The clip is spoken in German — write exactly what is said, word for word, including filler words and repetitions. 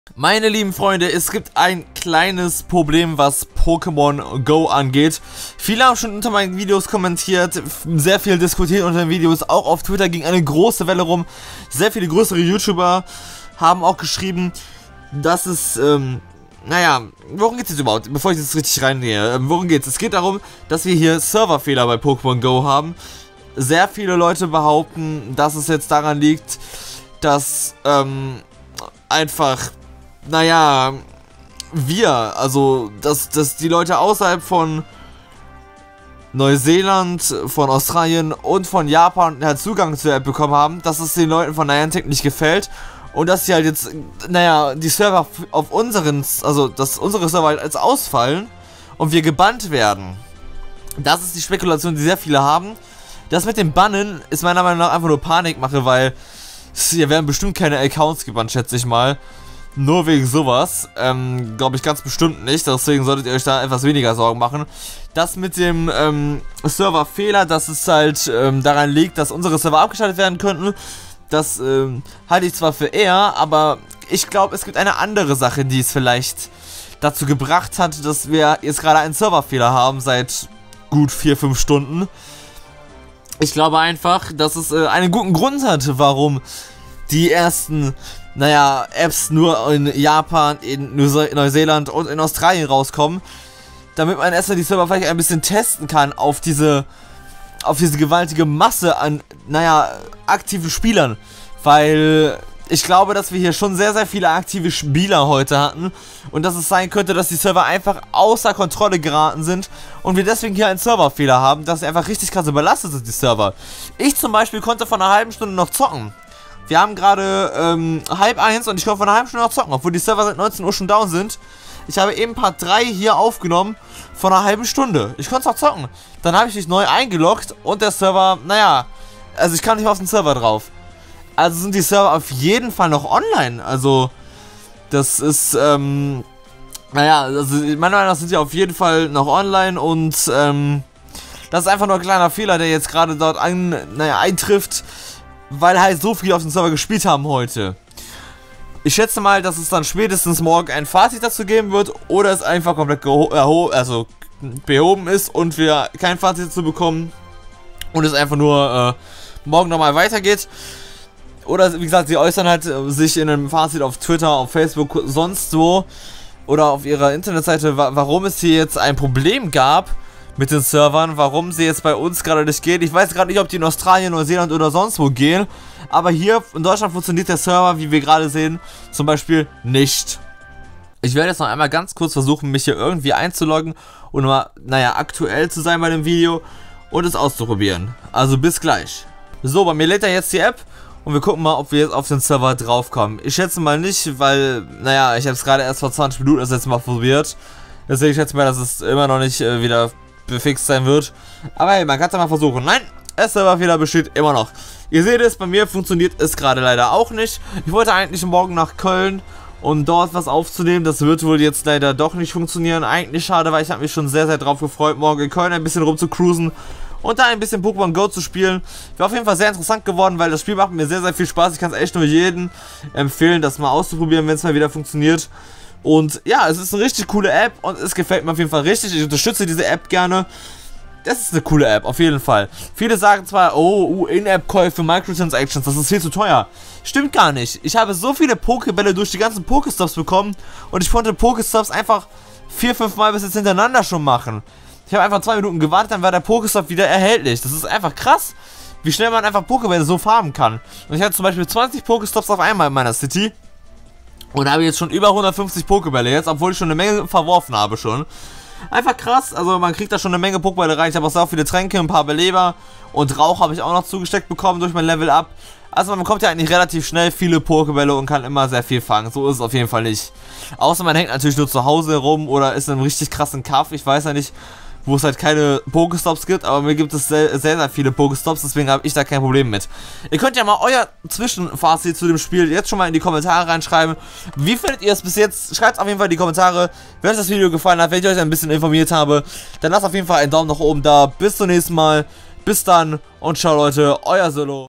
Meine lieben Freunde, es gibt ein kleines Problem, was Pokémon Go angeht. Viele haben schon unter meinen Videos kommentiert, sehr viel diskutiert unter den Videos. Auch auf Twitter ging eine große Welle rum. Sehr viele größere YouTuber haben auch geschrieben, dass es, ähm, naja, worum geht es jetzt überhaupt? Bevor ich jetzt richtig reingehe, ähm, worum geht es? Es geht darum, dass wir hier Serverfehler bei Pokémon Go haben. Sehr viele Leute behaupten, dass es jetzt daran liegt, dass, ähm, einfach... Naja, wir, also, dass, dass die Leute außerhalb von Neuseeland, von Australien und von Japan halt Zugang zur App bekommen haben, dass es den Leuten von Niantic nicht gefällt und dass sie halt jetzt, naja, die Server auf unseren, also, dass unsere Server halt als ausfallen und wir gebannt werden. Das ist die Spekulation, die sehr viele haben. Das mit dem Bannen ist meiner Meinung nach einfach nur Panikmache, weil hier werden bestimmt keine Accounts gebannt, schätze ich mal. Nur wegen sowas, ähm, glaube ich ganz bestimmt nicht, deswegen solltet ihr euch da etwas weniger Sorgen machen. Das mit dem, ähm, Serverfehler, dass es halt, ähm, daran liegt, dass unsere Server abgeschaltet werden könnten, das, ähm, halte ich zwar für eher, aber ich glaube, es gibt eine andere Sache, die es vielleicht dazu gebracht hat, dass wir jetzt gerade einen Serverfehler haben, seit gut vier, fünf Stunden. Ich glaube einfach, dass es, äh, einen guten Grund hat, warum die ersten... naja, Apps nur in Japan, in Neuseeland und in Australien rauskommen, damit man erstmal die Server vielleicht ein bisschen testen kann auf diese, auf diese gewaltige Masse an, naja, aktiven Spielern, weil ich glaube, dass wir hier schon sehr, sehr viele aktive Spieler heute hatten und dass es sein könnte, dass die Server einfach außer Kontrolle geraten sind und wir deswegen hier einen Serverfehler haben, dass sie einfach richtig krass überlastet sind, die Server. Ich zum Beispiel konnte vor einer halben Stunde noch zocken. Wir haben gerade ähm, halb eins und ich konnte von einer halben Stunde noch zocken, obwohl die Server seit neunzehn Uhr schon down sind. Ich habe eben Part drei hier aufgenommen von einer halben Stunde. Ich konnte noch zocken. Dann habe ich mich neu eingeloggt und der Server, naja, also ich kam nicht mehr auf den Server drauf. Also sind die Server auf jeden Fall noch online. Also, das ist, ähm, naja, also meiner Meinung nach sind die auf jeden Fall noch online und, ähm, das ist einfach nur ein kleiner Fehler, der jetzt gerade dort ein, naja, eintrifft, weil halt so viele auf dem Server gespielt haben heute. Ich schätze mal, dass es dann spätestens morgen ein Fazit dazu geben wird oder es einfach komplett also behoben ist und wir kein Fazit dazu bekommen und es einfach nur äh, morgen nochmal weitergeht. Oder wie gesagt, sie äußern halt äh, sich in einem Fazit auf Twitter, auf Facebook, sonst wo oder auf ihrer Internetseite, wa warum es hier jetzt ein Problem gab mit den Servern, warum sie jetzt bei uns gerade nicht gehen. Ich weiß gerade nicht, ob die in Australien, Neuseeland oder sonst wo gehen, aber hier in Deutschland funktioniert der Server, wie wir gerade sehen, zum Beispiel nicht. Ich werde jetzt noch einmal ganz kurz versuchen, mich hier irgendwie einzuloggen und mal, naja, aktuell zu sein bei dem Video und es auszuprobieren. Also bis gleich. So, bei mir lädt er jetzt die App und wir gucken mal, ob wir jetzt auf den Server draufkommen. Ich schätze mal nicht, weil, naja, ich habe es gerade erst vor zwanzig Minuten das letzte Mal probiert. Deswegen schätze ich mal, dass es immer noch nicht äh, wieder befixt sein wird. Aber hey, man kann es ja mal versuchen. Nein, der Serverfehler besteht immer noch. Ihr seht es, bei mir funktioniert es gerade leider auch nicht. Ich wollte eigentlich morgen nach Köln, um dort was aufzunehmen. Das wird wohl jetzt leider doch nicht funktionieren. Eigentlich schade, weil ich habe mich schon sehr, sehr drauf gefreut, morgen in Köln ein bisschen rum zu cruisen und da ein bisschen Pokémon Go zu spielen. Wäre auf jeden Fall sehr interessant geworden, weil das Spiel macht mir sehr, sehr viel Spaß. Ich kann es echt nur jedem empfehlen, das mal auszuprobieren, wenn es mal wieder funktioniert. Und ja, es ist eine richtig coole App und es gefällt mir auf jeden Fall richtig. Ich unterstütze diese App gerne. Das ist eine coole App, auf jeden Fall. Viele sagen zwar, oh, In-App-Käufe, Microtransactions, das ist viel zu teuer. Stimmt gar nicht. Ich habe so viele Pokébälle durch die ganzen Pokéstops bekommen und ich konnte Pokéstops einfach vier, fünf Mal bis jetzt hintereinander schon machen. Ich habe einfach zwei Minuten gewartet, dann war der Pokestop wieder erhältlich. Das ist einfach krass, wie schnell man einfach Pokébälle so farmen kann. Und ich hatte zum Beispiel zwanzig Pokestops auf einmal in meiner City. Und habe jetzt schon über hundertfünfzig Pokébälle jetzt, obwohl ich schon eine Menge verworfen habe schon. Einfach krass, also man kriegt da schon eine Menge Pokébälle rein. Ich habe auch sehr viele Tränke, ein paar Beleber und Rauch habe ich auch noch zugesteckt bekommen durch mein Level Up. Also man bekommt ja eigentlich relativ schnell viele Pokébälle und kann immer sehr viel fangen. So ist es auf jeden Fall nicht. Außer man hängt natürlich nur zu Hause rum oder ist in einem richtig krassen Kaff. Ich weiß ja nicht, wo es halt keine Pokestops gibt, aber mir gibt es sehr, sehr, sehr viele Pokestops, deswegen habe ich da kein Problem mit. Ihr könnt ja mal euer Zwischenfazit zu dem Spiel jetzt schon mal in die Kommentare reinschreiben. Wie findet ihr es bis jetzt? Schreibt auf jeden Fall in die Kommentare, wenn euch das Video gefallen hat, wenn ich euch ein bisschen informiert habe, dann lasst auf jeden Fall einen Daumen nach oben da. Bis zum nächsten Mal, bis dann und ciao Leute, euer Solo.